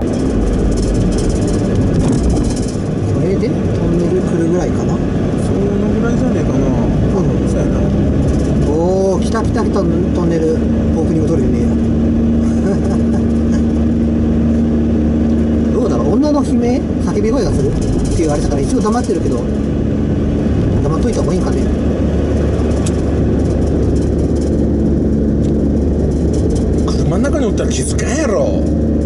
これでトンネル来るぐらいかな。 そのぐらいじゃねえかな。そうやな。 おお、来た来た来た。トンネルオープニング撮れてねえや。どうだろう、女の悲鳴叫び声がするって言われたから一応黙ってるけど、黙っといた方がいいんかね。 車の中におったら気づかんやろ。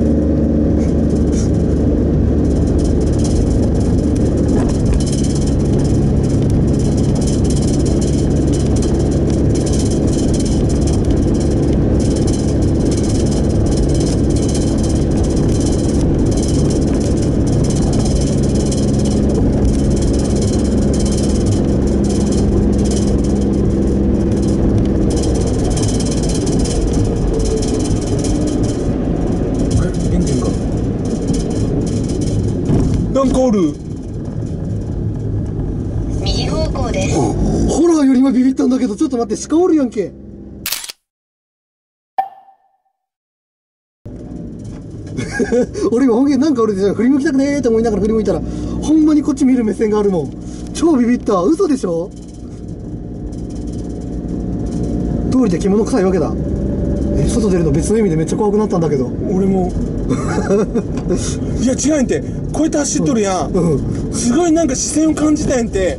なんかおる。 右方向です。 ホラーよりもビビったんだけど、ちょっと待って、鹿おるやんけ。俺今本気でなんか俺で振り向きたくねーって思いながら振り向いたら、ほんまにこっち見る目線があるもん。超ビビった。嘘でしょ。通りで獣臭いわけだ。外出るの別の意味でめっちゃ怖くなったんだけど。 俺もいや違うんて、こうやって走っとるやん、すごいなんか視線を感じたやんて。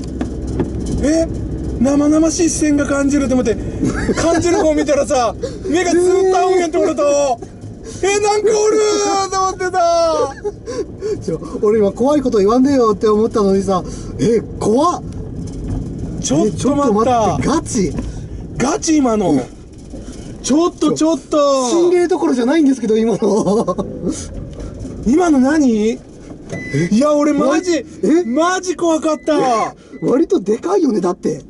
生々しい視線が感じると思って感じる方見たらさ、目がずーっと合うんやんって俺と。なんかおるーと思ってた。 俺今怖いこと言わんでよって思ったのにさ、怖っ。 ちょっと待った、ガチ今の。ちょっと心霊どころじゃないんですけど今の。 今の何？いや俺マジ怖かった。 割とでかいよね。だって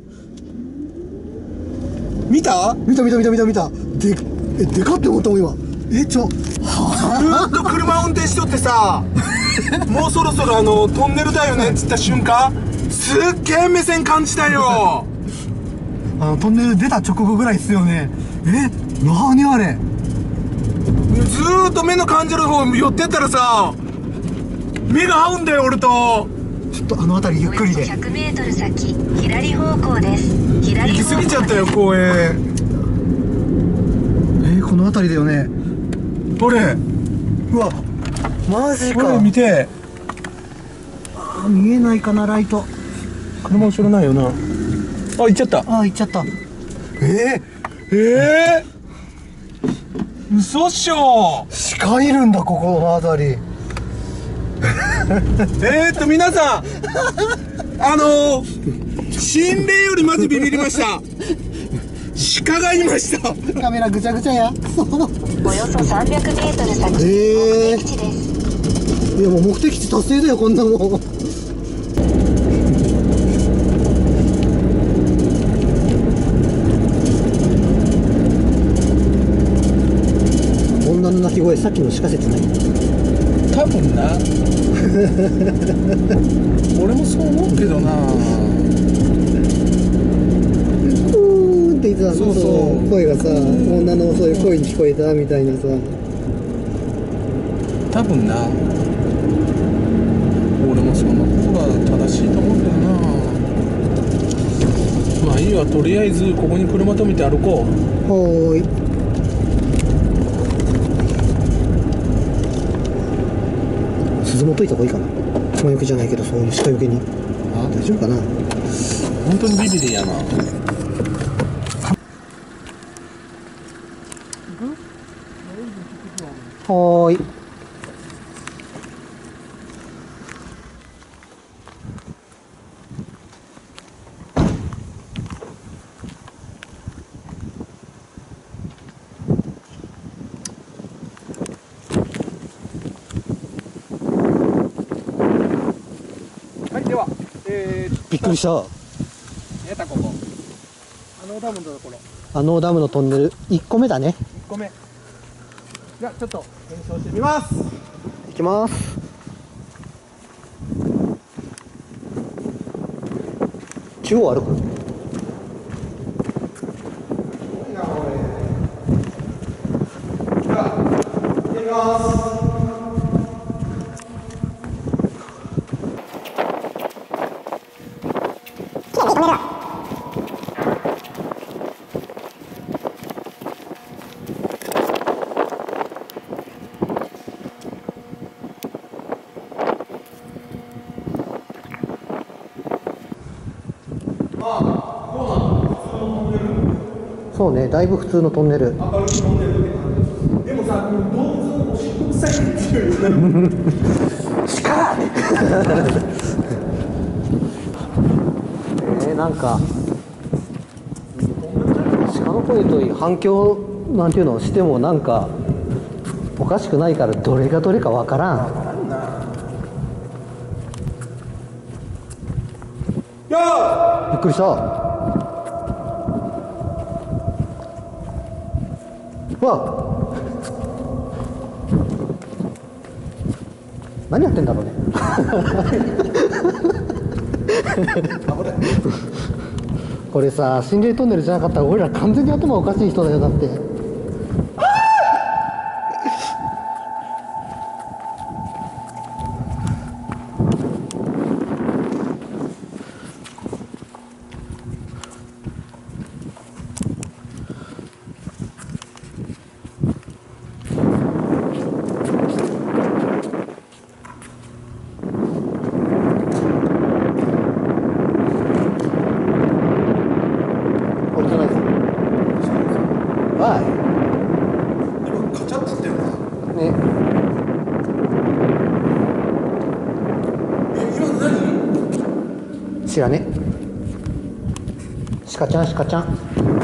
見たでかって思ったもん今。ずーっと車運転しとってさもうそろそろトンネルだよねっつった瞬間、すっげえ目線感じたよ。 トンネル出た直後ぐらいっすよね。なにあれ。 ずーっと目の感じる方寄ってったらさ、目が合うんだよ俺と。 ちょっと辺りゆっくりで。 100メートル先左方向です。 行き過ぎちゃったよ公園。 この辺りだよね。 これ、 うわマジか。 これ見て。 見えないかなライト。 車後ろないよな。行っちゃった。 行っちゃった。 嘘っしょ。 鹿いるんだここの辺り。 皆さん心霊よりマジビビりました。鹿がいました。 カメラぐちゃぐちゃや。 およそ300メートル先、目的地です。 いやもう目的地達成だよこんなもん。女の鳴き声、さっきの鹿説ない？ 多分な。俺もそう思うけどな。 って言ってた。そう声がさ、女のそういう声に聞こえたみたいなさ。 多分な。俺もその方が正しいと思うけどな。まあいいわ、とりあえずここに車止めて歩こう。 はーい。鈴持っといた方がいいかな。熊よけじゃないけど、そういう鹿よけに。大丈夫かな。 本当にビビリやな。 はーい。 はい、では、 びっくりした。 ここ。ダムのところ。 ダムのトンネル、1個目だね。 1個目。じゃあ、ちょっと検証してみます。 いきます。中央歩く。 じゃあ、行ってみます。 そうね、だいぶ普通のトンネル。 明るく飲んでるって感じ。でもさ、この動物のおしっこ臭いって強いよね。 なんか鹿の声といい反響なんていうのをしてもなんかおかしくないからどれがどれかわからん。 よーびっくりした。わ何やってんだろうね。これさ、心霊トンネルじゃなかったら俺ら完全に頭おかしい人だよ。だってカチャッつってるな。 ね、 今の何？ 知らね。鹿ちゃん鹿ちゃん。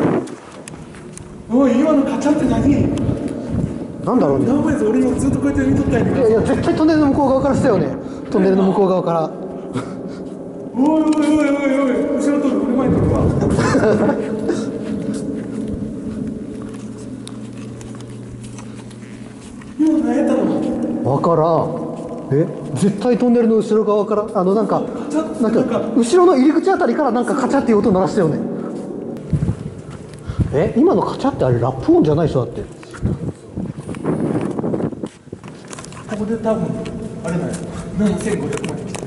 おい、今のカチャって何？ なんだろうね。 やばいぞ、俺今ずっとこうやって見とったんやけど。 いやいや、絶対トンネルの向こう側からしたよね。トンネルの向こう側から。 おいおいおいおいおい、後ろとる、俺前にとるわ。今何やったの？ わからん。絶対トンネルの後ろ側からなんか後ろの入り口あたりからなんかカチャっていう音鳴らしたよね。今のカチャってあれラップ音じゃないでしょ。だってここで多分あれなんや、7500万円来た。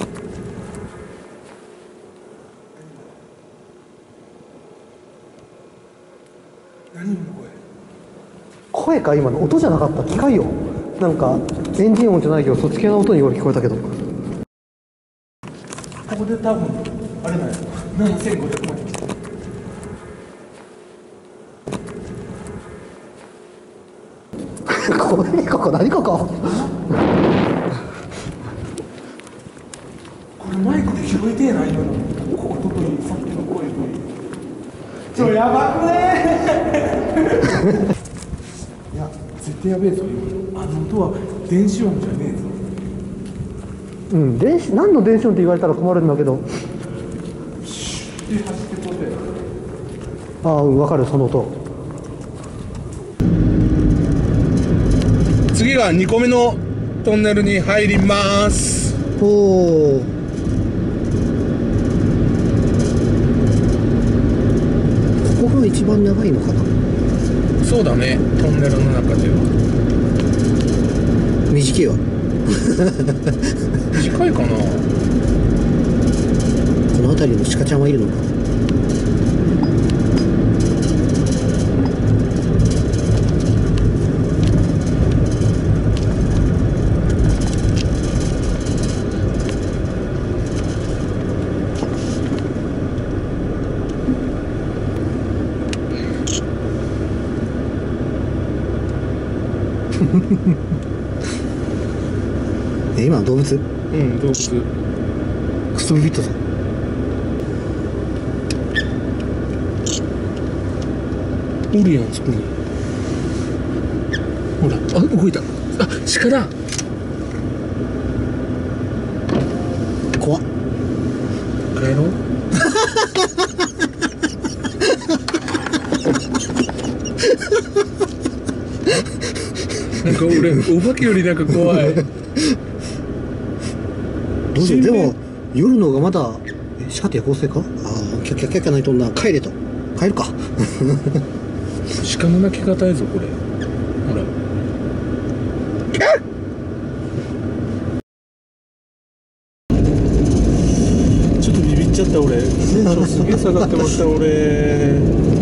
何今の声？ 声か、今の音じゃなかった。機械音。なんかエンジン音じゃないけどそっち系の音に俺聞こえたけど。 ここで多分あれなんや、7500万円来た。 ここ何ここ。 これマイクで拾いてえな、今の。こことといい、さっきの声といい。やばくねいや、絶対やべえぞ、今。あの音は電子音じゃねえぞ。 うん、何の電子音って言われたら困るんだけど。 で、走ってこて。 ああ、分かる、その音。 次が2個目のトンネルに入ります。 おお。ここが一番長いのかな。 そうだね、トンネルの中では。 短いわ。 短いかな。 この辺りの鹿ちゃんはいるのか。今の動物？ うん、動物。 クソビビットさん。 おるやん、そこに。ほら、あ、動いた。あ、鹿だ。 怖っ。 帰ろう。なんか俺、お化けよりなんか怖い。 どうしよう。でも夜の方がまだ鹿って夜行性か。ああ、キャッキャッキャッキャないとんな。帰れと。帰るか。 鹿の鳴き方やぞ、これ。ほら。ちょっとビビっちゃった俺。テンションすげえ下がってました俺。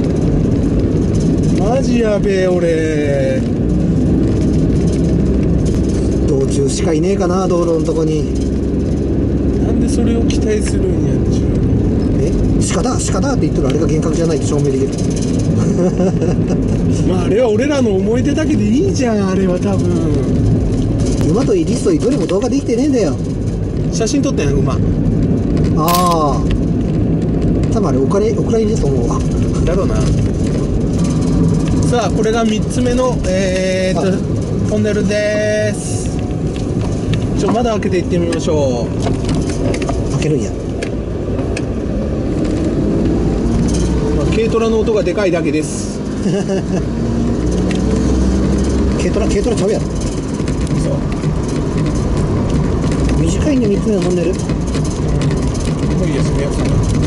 マジやべえ俺。 道中鹿いねえかな、道路のとこに。 なんでそれを期待するんやっちゅう。 え鹿だって言ってるあれが幻覚じゃないって証明できる。 まああれは俺らの思い出だけでいいじゃん。あれは多分馬といいリスといいどれも動画できてねえんだよ。 写真撮ったやん馬。 ああ多分あれお蔵入りだと思うわ。 だろうな。さあこれが3つ目のトンネルです。窓開けていってみましょう。 開けるんや。 軽トラの音がでかいだけです。 軽トラちゃうやろ。 そう短いね3つ目のトンネル。 もういいやそれやつだ。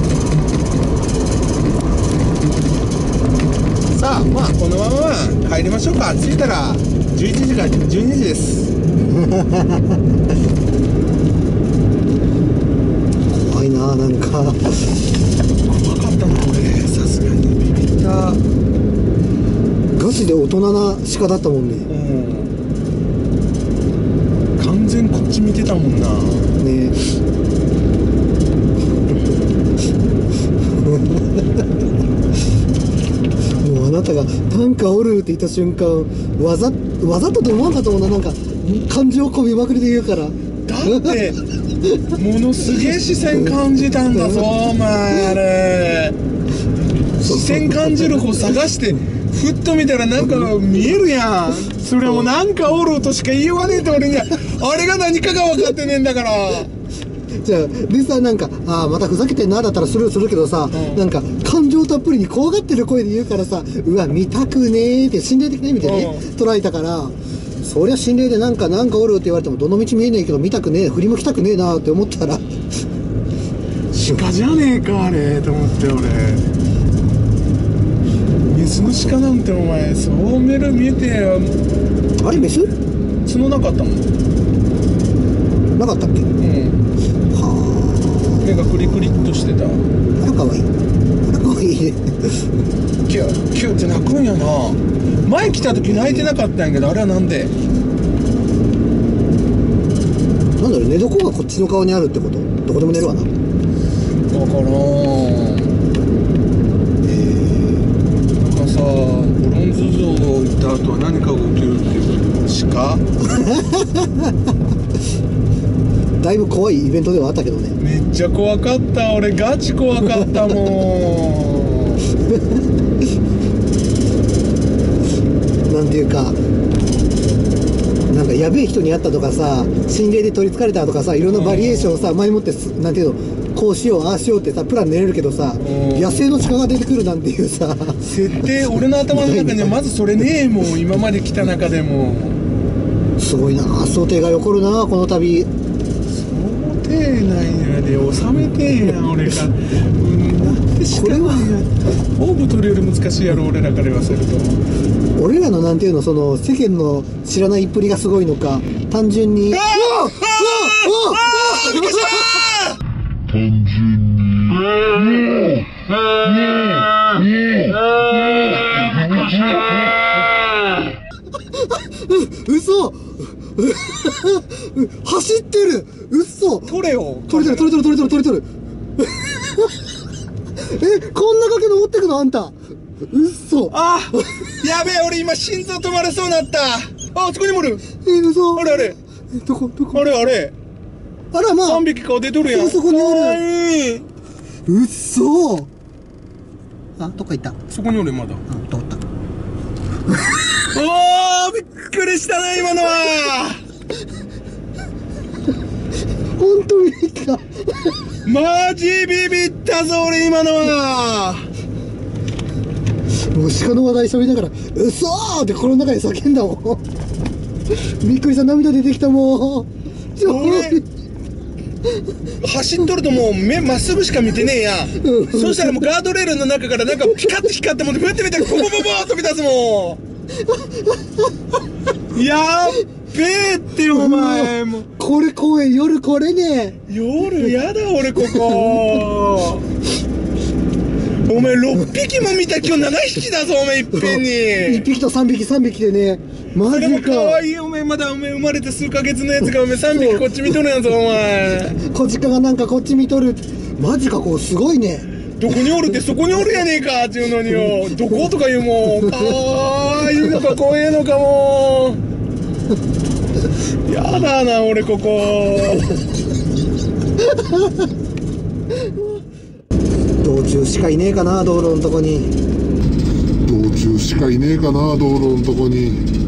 さあまあこのまま入りましょうか。着いたら11時から12時です。 怖いな。なんか怖かったな俺。さすがにビビった。 ガチで大人な鹿だったもんね。 完全こっち見てたもんな。 ねもうあなたがなんかおるって言った瞬間わざとと思わんかと思うな。なんか感情込みまくりで言うから。 だってものすげえ視線感じたんだぞお前。あれ視線感じる子探してふっと見たらなんか見えるやん。それはもうなんかおるとしか言わねえと俺にはあれが何かが分かってねえんだから。 じゃあでさなんかまたふざけてんなだったらスルーするけどさ、なんか感情たっぷりに怖がってる声で言うからさ、うわ見たくねえって心霊的な意味でね捉えたから、そりゃ心霊でなんかおるって言われてもどの道見えねえけど見たくねえ振り向きたくねえなって思ったら鹿じゃねえかあれと思って俺。メスの鹿なんてお前そう見えてあれメス角なかったもん。 なかったっけ。は目がクリクリっとしてた。 ああらかわいい。あらかわいいね。 キュッキュッって鳴くんやな。前来た時泣いてなかったんやけどあれはなんで。 なんだろう寝床がこっちの顔にあるってこと。どこでも寝るわな。 だからなんかさブロンズ像を行った後は何かが起きるっていう鹿だいぶ怖いイベントではあったけどね。 めっちゃ怖かった。俺ガチ怖かったもん。 なんていうかなんかやべえ人に会ったとかさ心霊で取りつかれたとかさいろんなバリエーションをさ前もってなんていうのこうしようああしようってさプラン練れるけどさ野生の鹿が出てくるなんていうさ設定俺の頭の中にはまずそれねえもん。今まで来た中でもすごいな。想定が起こるなこの旅。 想定内で収めてんやん俺が。なんでこれはオーブ取るより難しいやろ俺らから言わせると。 俺らのなんていうのその世間の知らないっぷりがすごいのか単純に。嘘走ってる。嘘取れよ。 取れてるこんな崖登ってくのあんた。嘘あやべえ俺今心臓止まれそうになった。あそこにもおる。 嘘あれどこあれあらまあ 3匹顔出とるやん。 そこにおる。 かわいい。 嘘どっか行った。 そこにおるまだ。 通ったおーびっくりしたな今のは。 本当にビビった。 マジビビったぞ俺今のは。 もう鹿の話題喋りながら嘘ーって心の中で叫んだもん。びっくりした。涙出てきたもん。 走っとるともう目まっすぐしか見てねえや。そしたらもうガードレールの中からなんかピカッと光ってもうふってみたらボボボボー飛び出すもん。やっべえってお前もうこれ公園夜これね。 夜やだ俺ここ。お前6匹も見た。今日7匹だぞお前いっぺんに。 1匹と3匹でね。マジか。 かわいいお前まだお前生まれて数ヶ月のやつがお前3匹こっち見とるやんぞお前。 小鹿がなんかこっち見とる。マジかこうすごいね。 どこにおるってそこにおるやねえかっていうのによ、どことか言うもん、ああいうのか怖えのかもう、やだな俺ここ。 道中しかいねえかな、道路のとこに。 道中しかいねえかな、道路のとこに。